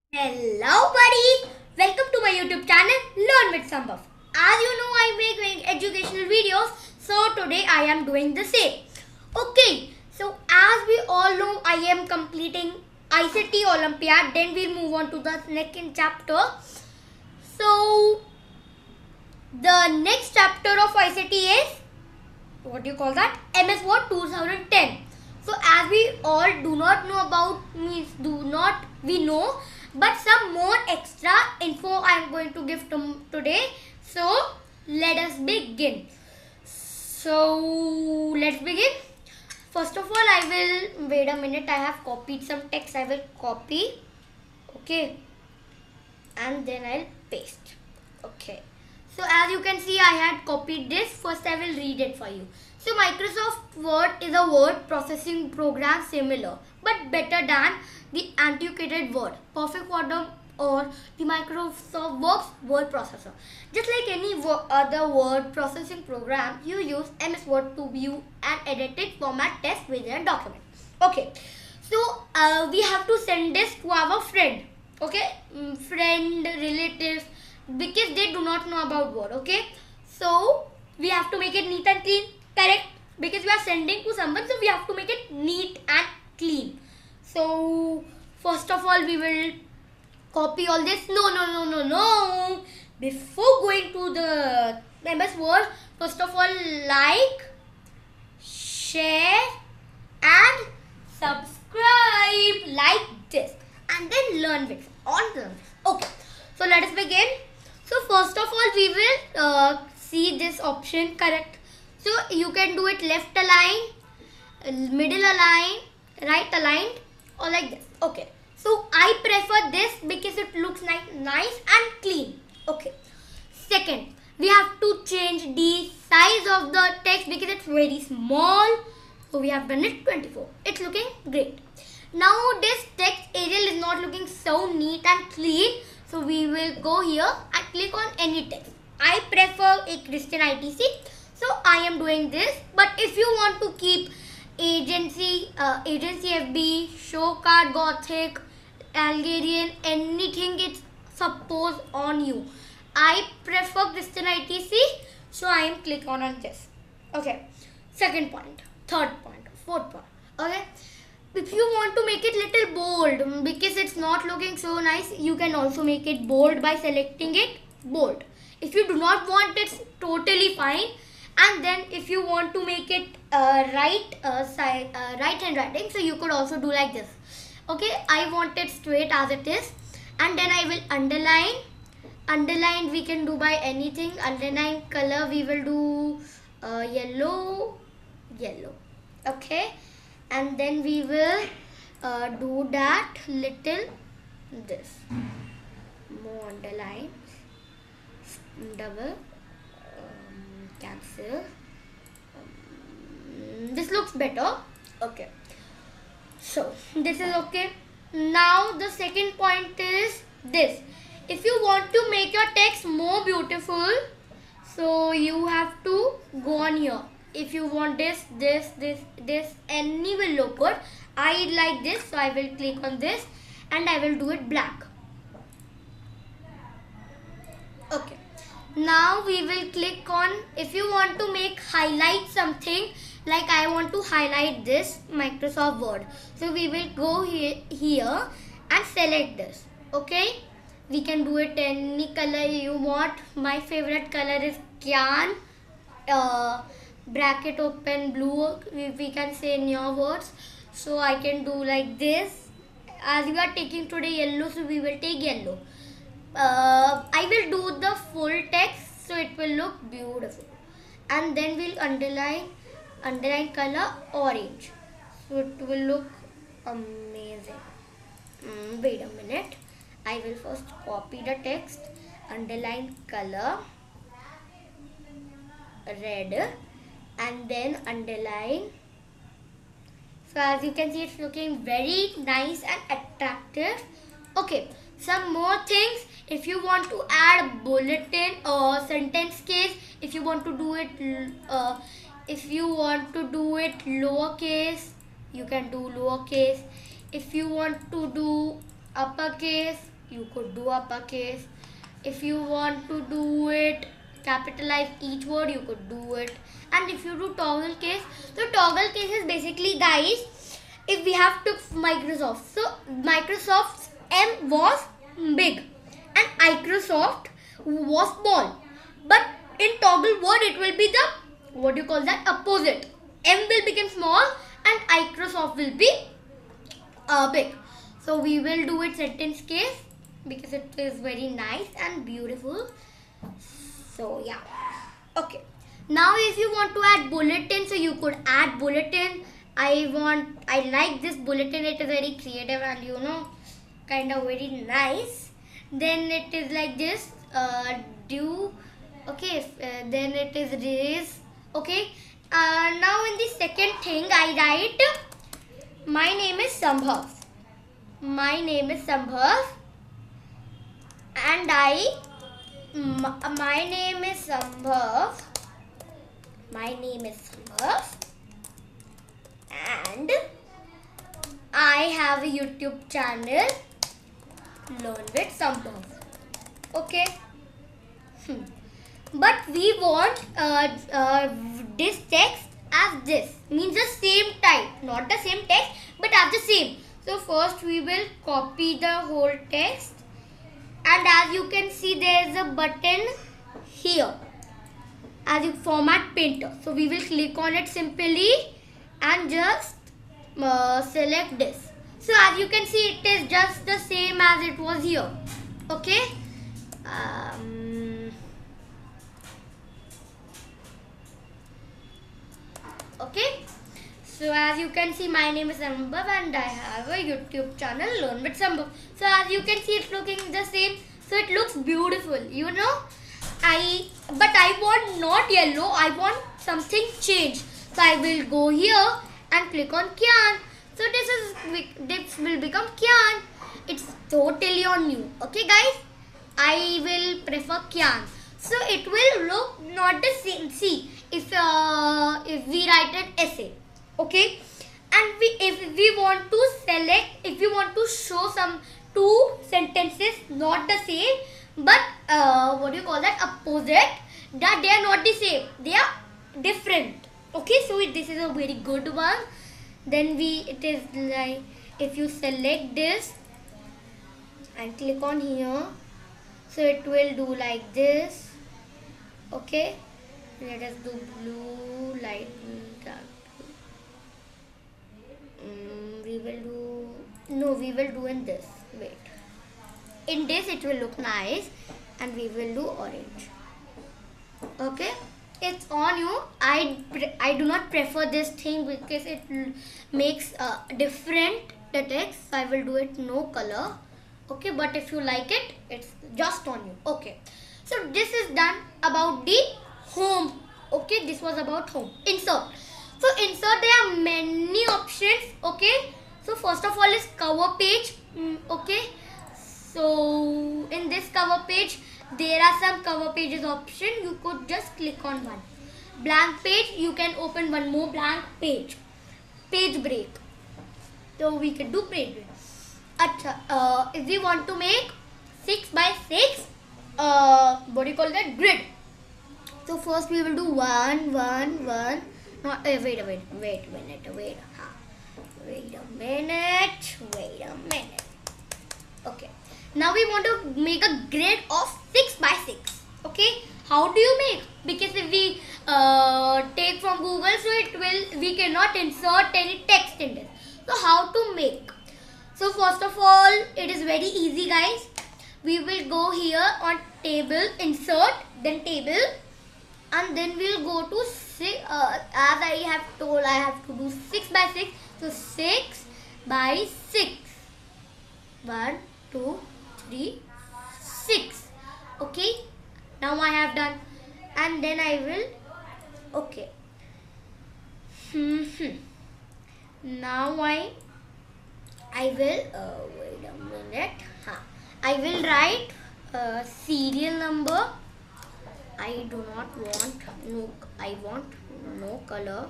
Hello buddies! Welcome to my YouTube channel Learn with Sambhav. As you know, I make educational videos, so today I am doing the same. Okay, so as we all know, I am completing ICT Olympiad, then we'll move on to the second chapter. So the next chapter of ICT is, what do you call that? MS Word 2010. So as we all do not know about, we know, but some more extra info I am going to give today. So let us begin. So let's begin. First of all, I will wait a minute. I have copied some text. I will copy. Okay, and then I'll paste. Okay. So as you can see, I had copied this. First, I will read it for you. So Microsoft Word is a word processing program similar but better than the antiquated Word, Perfect Word, or the Microsoft Works word processor. Just like any other word processing program, you use MS Word to view and edit it, format, text within a document. Okay, so we have to send this to our friend. Okay, friend, relatives, because they do not know about Word. Okay, so we have to make it neat and clean. Correct, because we are sending to someone, so we have to make it neat and clean. So first of all, we will copy all this. No. Before going to the MS Word, first of all, like, share and subscribe like this, and then learn with on learn. Okay, so let us begin. So first of all, we will see this option. Correct. So you can do it left align, middle align, right aligned, or like this. Okay. So I prefer this because it looks nice and clean. Okay. Second, we have to change the size of the text because it's very small. So we have done it 24. It's looking great. Now this text Arial is not looking so neat and clean. So we will go here and click on any text. I prefer a Christian ITC. So I am doing this. But if you want to keep agency FB, show card, Gothic, Algerian, anything, it's suppose on you. I prefer Christian ITC. So I am click on this. Okay. Second point, third point, fourth point. Okay. If you want to make it little bold because it's not looking so nice, you can also make it bold by selecting it bold. If you do not want, it's totally fine. And then if you want to make it right hand writing, so you could also do like this. Okay, I want it straight as it is, and then I will underline. Underline we can do by anything. Underline color we will do yellow. Okay, and then we will do that little this more underline, double, cancel. This looks better. Okay, so this is okay. Now the second point is this. If you want to make your text more beautiful, so you have to go on here. If you want this, any will look good. I like this, so I will click on this and I will do it black. Okay. Now we will click on, if you want to make highlight something, like I want to highlight this Microsoft Word. So we will go here and select this. Okay. We can do it any color you want. My favorite color is cyan. Bracket open blue, we can say in your words. So I can do like this. As we are taking today yellow, so we will take yellow. I will do the full text, so it will look beautiful. And then we'll underline color orange, so it will look amazing. Wait a minute. I will first copy the text, underline color red, and then underline. So as you can see, it's looking very nice and attractive. Okay, some more things. If you want to add bulletin or sentence case, if you want to do it lowercase, you can do lowercase. If you want to do uppercase, you could do uppercase. If you want to do it capitalize each word, you could do it. And if you do toggle case, so toggle case is basically, guys, if we have took Microsoft, so Microsoft's M was big and Microsoft was small, but in toggle word it will be the, what do you call that, opposite. M will become small and Microsoft will be big. So we will do it sentence case because it is very nice and beautiful. So yeah, okay. Now if you want to add bulletin, so you could add bulletin. I like this bulletin. It is very creative and kind of very nice. Then it is like this. Do okay. Then it is this. Okay. Now in the second thing, I write my name is Sambhav. My name is Sambhav, and my name is Sambhav. My name is Sambhav, and I have a YouTube channel, Learn with Sambhav. Okay. But we want this text as this, means the same type, not the same text, but as the same. So first we will copy the whole text, and as you can see there is a button here as you format printer. So we will click on it simply and just select this. So as you can see it is just the same as it was here. Okay. Okay. So as you can see, my name is Sambhav and I have a YouTube channel, Learn with Sambhav. So as you can see, it's looking the same. So it looks beautiful, But I want not yellow. I want something changed. So I will go here and click on Kyan. So this will become Kyan. It's totally on you. Okay, guys. I will prefer Kyan. So it will look not the same. See, if we write an essay. Okay, and if we want to show some two sentences not the same, but what do you call that, opposite, that they are not the same, they are different. Okay, so this is a very good one. Then it is like, if you select this and click on here, so it will do like this. Okay, let us do blue, light, dark. We will do in this. Wait. In this it will look nice, and we will do orange. Okay. It's on you. I do not prefer this thing because it makes different the text. So I will do it no color. Okay. But if you like it, it's just on you. Okay. So this is done about the home. Okay. This was about home. Insert. So insert, there are many options. Okay. So first of all is cover page. Okay. So in this cover page, there are some cover pages option. You could just click on one. Blank page, you can open one more blank page. Page break. So we can do page break. If we want to make 6 by 6, what do you call that, grid. So first we will do 1, 1, 1. No, wait a minute. Okay. Now we want to make a grid of 6 by 6. Okay. How do you make? Because if we take from Google, so we cannot insert any text in this. So how to make? So first of all, it is very easy, guys. We will go here on table, insert, then table, and then we'll go to as I have told, I have to do 6 by 6. So 6 by 6. 1, 2, 3, 6. Okay. Now I have done. And then I will. Okay. Now I will. Wait a minute. I will write serial number. I do not want no. I want no color.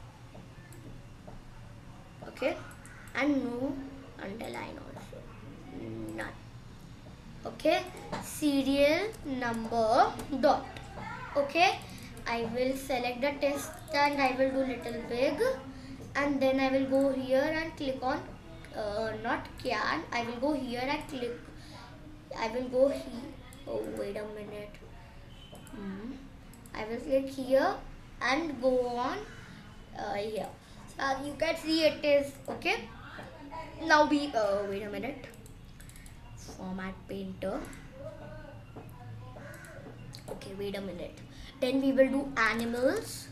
Okay, and no underline also. none. Okay, serial number dot. Okay, I will select the text and I will do little big, and then I will go here and click on not can. I will go here and click. I will go here. Oh, wait a minute. I will click here and go on here. So as you can see, it is okay. Now we wait a minute. Format painter. Okay, wait a minute. Then we will do animals.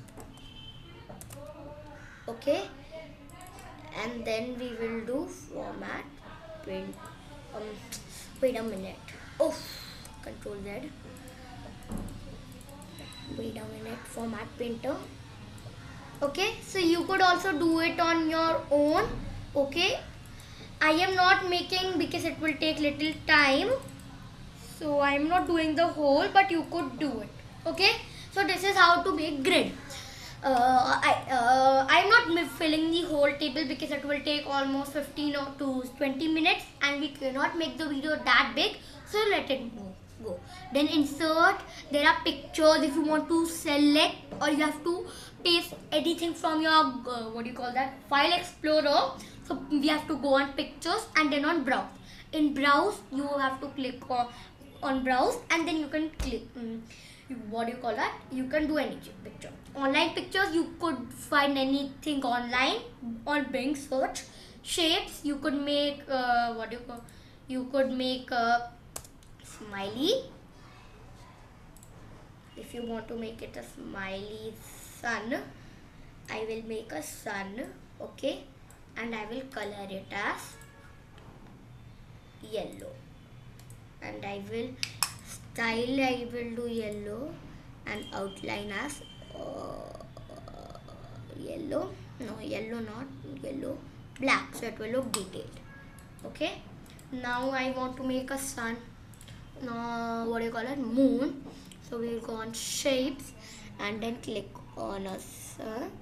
Okay, and then we will do format print. Wait a minute. Oh, Control Z. Wait a minute. Format painter. Okay, so you could also do it on your own. Okay, I am not making because it will take little time. So I am not doing the whole, but you could do it. Okay, so this is how to make grid. I'm not filling the whole table because it will take almost 15 or to 20 minutes and we cannot make the video that big. So let it go. Then insert, there are pictures if you want to select, or you have to paste anything from your file explorer. So we have to go on pictures and then on browse. In browse you have to click on browse, and then you can click you can do any picture. Online pictures, you could find anything online on Bing search. Shapes, you could make you could make a smiley. If you want to make it a smiley sun, I will make a sun. Okay, and I will color it as yellow, and I will do yellow and outline as yellow, black, so it will look detailed. Okay, now I want to make a sun. Now moon. So we will go on shapes and then click on a sun.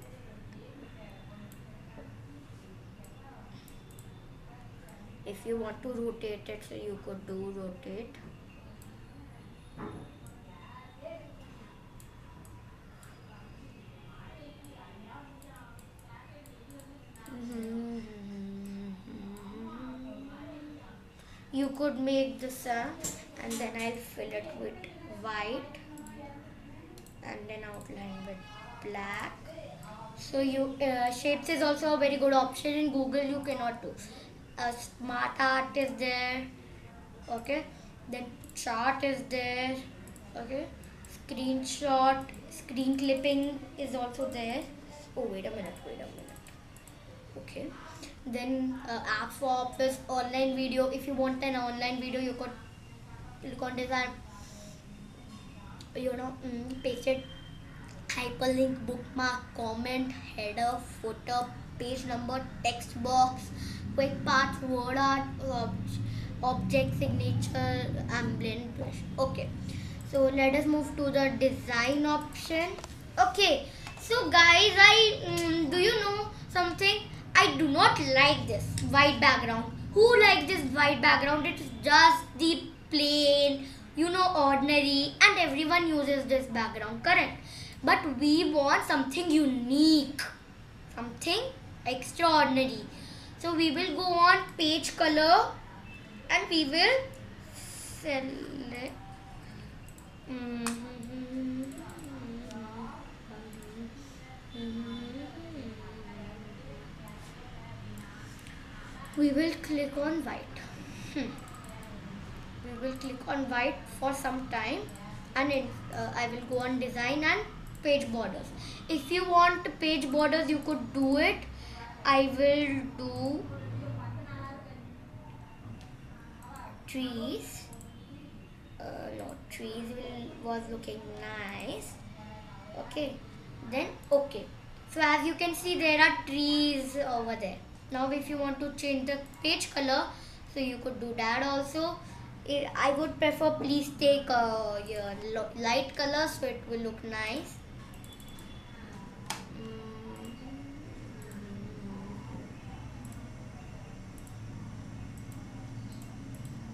If you want to rotate it, so you could do rotate. You could make the sun, and then I'll fill it with white and then outline with black. So you shapes is also a very good option. In Google you cannot do. Smart art is there. Okay, then chart is there. Okay, screenshot, screen clipping is also there. Oh, wait a minute. Okay, then app for office, online video. If you want an online video, you could click on this and paste it. Hyperlink, bookmark, comment, header, footer, page number, text box, quick path, word art, object, signature, and blend brush. Okay, so let us move to the design option. Okay, so guys, do you know something? I do not like this white background. Who likes this white background? It is just the plain, ordinary, and everyone uses this background, correct? But we want something unique, something extraordinary. So we will go on page color and we will select we will click on white. We will click on white for some time, and I will go on design and page borders. If you want page borders, you could do it. I will do trees. No, trees was looking nice. Okay, then okay. So as you can see, there are trees over there. Now if you want to change the page color, so you could do that also. I would prefer, please take your light color so it will look nice.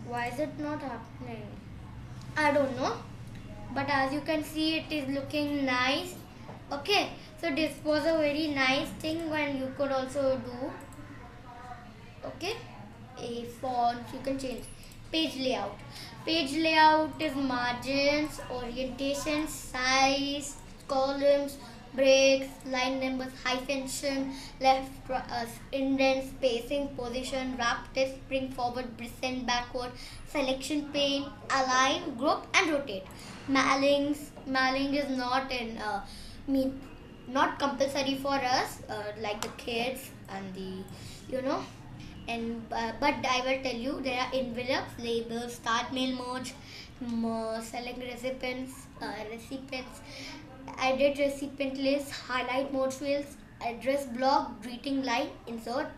Why is it not happening? I don't know. But as you can see, it is looking nice. Okay, so this was a very nice thing when you could also do. Okay, a font you can change. Page layout. Page layout is margins, orientation, size, columns, breaks, line numbers, hyphenation, left indent, spacing, position, wrap text, bring forward, send backward, selection pane, align, group and rotate. Malling is not in not compulsory for us like the kids and the and but I will tell you there are envelopes, labels, start mail merge, select recipients, edit recipient list, highlight merge fields, address block, greeting line, insert.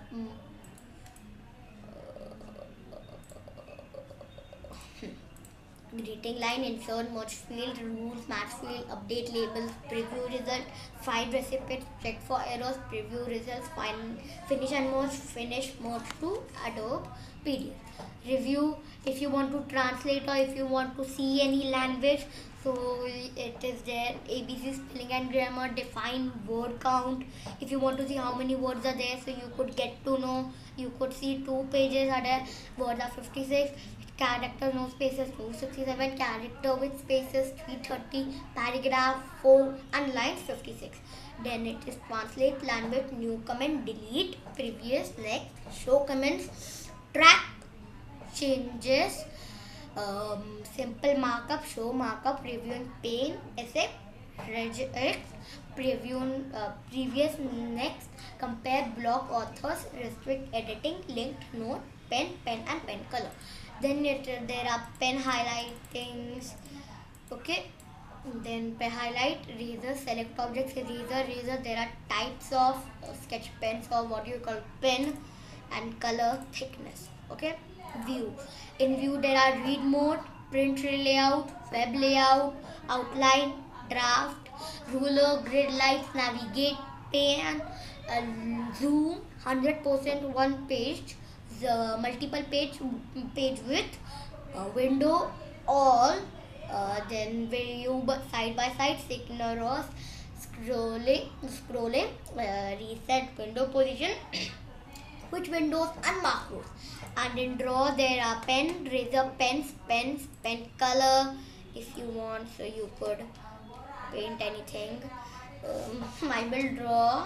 Greeting line, insert, merge field, rules, match field, update labels, preview result, find recipients, check for errors, preview results, finish and merge, finish, merge to Adobe PDF. Review, if you want to translate or if you want to see any language, so it is there. ABC spelling and grammar, define word count. If you want to see how many words are there, so you could get to know. You could see 2 pages are there, words are 56. Character no spaces 267, character with spaces 330, paragraph 4 and lines 56. Then it is translate, language, new comment, delete, previous, next, show comments, track changes, simple markup, show markup, reviewing pane, essay, regex, preview, previous, next, compare, block, authors, restrict, editing, linked, note, pen and pen color. Then there are pen highlightings. Okay, then pen highlight, eraser, select objects, eraser. There are types of sketch pens or what you call pen and color thickness. Okay, view. In view there are read mode, print layout, web layout, outline, draft, ruler, grid lights, navigate, pan, zoom, 100% one page, the multiple page width, window, all, then view side by side, signal scrolling, reset window position, which windows and macros. And in draw there are pen, razor, pens, pen color if you want, so you could paint anything. I will draw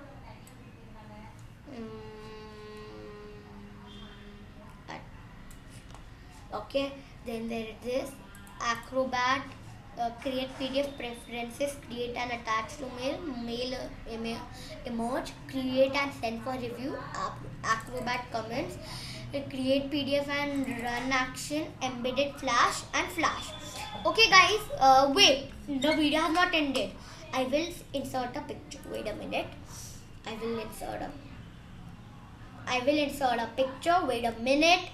okay, then there is this Acrobat, create PDF preferences, create and attach to mail emoji, create and send for review, Acrobat comments, create PDF and run action, embedded flash and flash. Okay guys, wait, the video has not ended. I will insert a picture. Wait a minute. I will insert a picture. Wait a minute.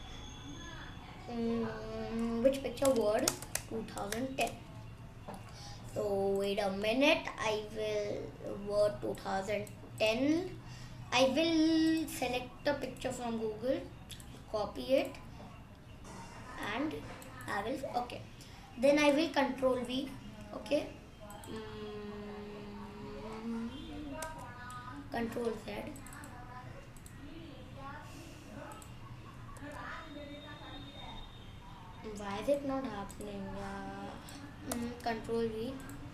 Which picture? Word 2010. So wait a minute. I will Word 2010. I will select a picture from Google, copy it, and I will okay. Then I will Control V. Okay. Control Z. Why is it not happening? Control V.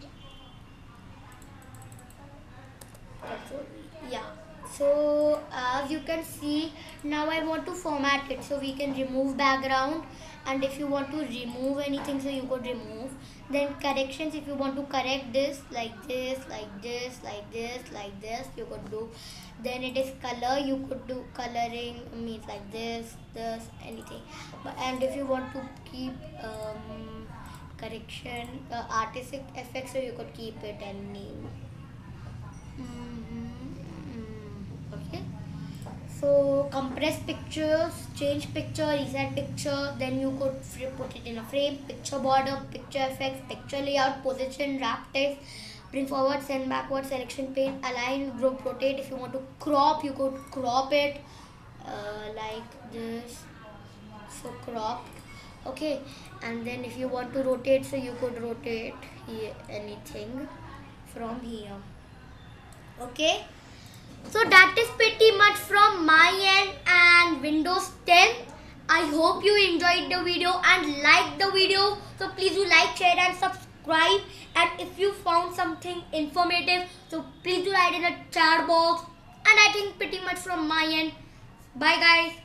Control V. Yeah. So as you can see, now I want to format it so we can remove background, and if you want to remove anything, so you could remove. Then corrections, if you want to correct this like this, you could do. Then it is color, you could do coloring, means like this, anything. And if you want to keep correction, artistic effects, so you could keep it any. Okay. So compress pictures, change picture, reset picture, then you could put it in a frame, picture border, picture effects, picture layout, position, wrap text, bring forward, send backward, selection pane, align, group, rotate. If you want to crop, you could crop it like this. for crop. Okay, and then if you want to rotate, so you could rotate here, anything from here. Okay, so that is pretty much from my end and Windows 10. I hope you enjoyed the video and liked the video. So please do like, share and subscribe. And if you found something informative, so please do write in the chat box. And I think pretty much from my end. Bye guys.